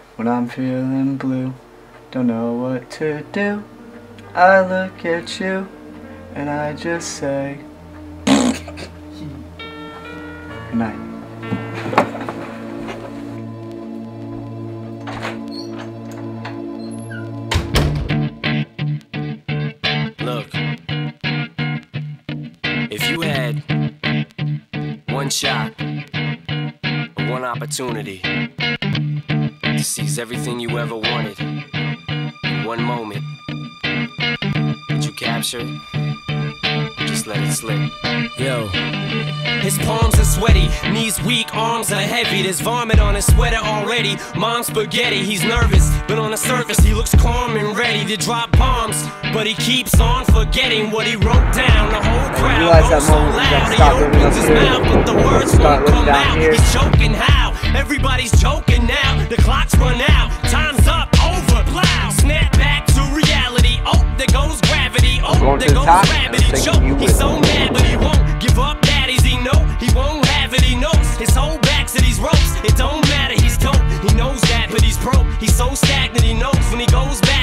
When I'm feeling blue, don't know what to do, I look at you and I just say good night. Look, if you had one shot, one opportunity to seize everything you ever wanted in one moment, would you capture it or just let it slip? Yo, his palms are sweaty, knees weak, arms are heavy. There's vomit on his sweater already. Mom's spaghetti, he's nervous, but on the surface he looks calm and ready to drop bombs. But he keeps on forgetting what he wrote down. The whole crowd goes so loud, he opens his mouth, but the words won't come out. He's choking how? Everybody's joking now. The clock's run out, time's up, over, plow. Snap back to reality. Oh, there goes gravity. Oh, there goes gravity. Choke. He's so mad, but he won't give up. Daddies, he know he won't have it. He knows his whole back to these ropes. It don't matter, he's dope. He knows that, but he's broke. He's so stagnant. He knows when he goes back,